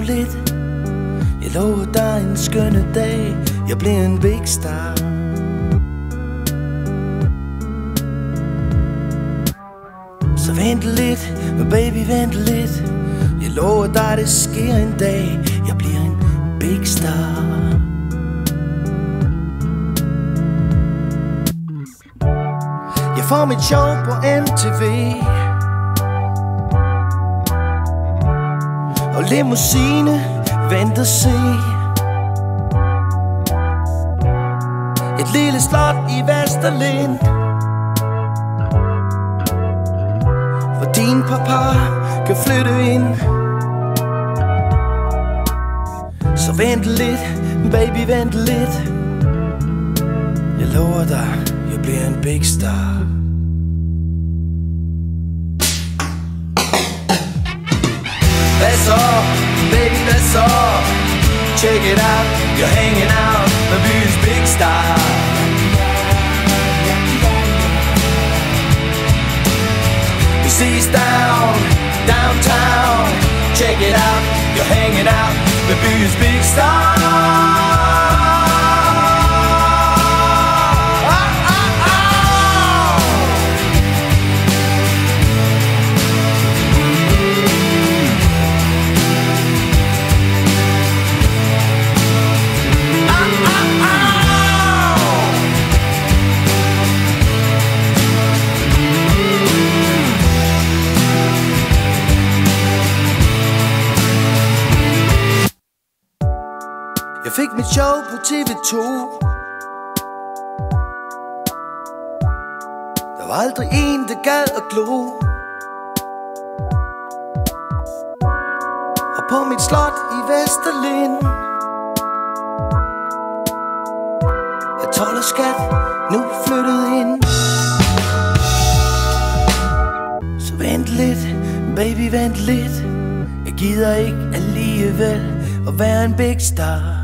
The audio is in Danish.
lidt. Jeg lover dig en skønne dag, jeg bliver en big star. Så vent lidt, baby, vent lidt. Jeg lover dig, det sker en dag, jeg bliver en big star. Jeg får mit show på MTV, og limousine, vent og se. Et lille slot i Vesterlind, hvor din papa kan flytte ind. Så vent lidt, baby, vent lidt. Jeg lover dig, jeg bliver en big star. Hvad så, baby, hvad så? Check it out, you're hanging out med byens big star. Vi ses downtown. Check it out, you're hanging out med byens big star. Jeg fik mit show på TV2. Der var aldrig en, der gad at glo. Og på mit slot i Vesterlind, jeg tolder skat, nu flyttet ind. Så vent lidt, baby, vent lidt. Jeg gider ikke alligevel at være en big star.